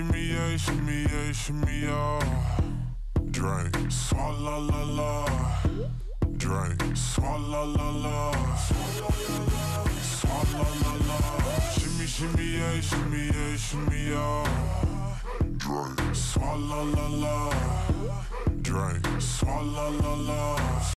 shimmy yeah, shimmy yeah, shimmy yeah. Drink, swalla la la. Drink, swalla la la. Swalla la la. Shimmy shimmy yeah, shimmy yeah, shimmy yeah. Drink, swalla la la. Drink, swalla la la.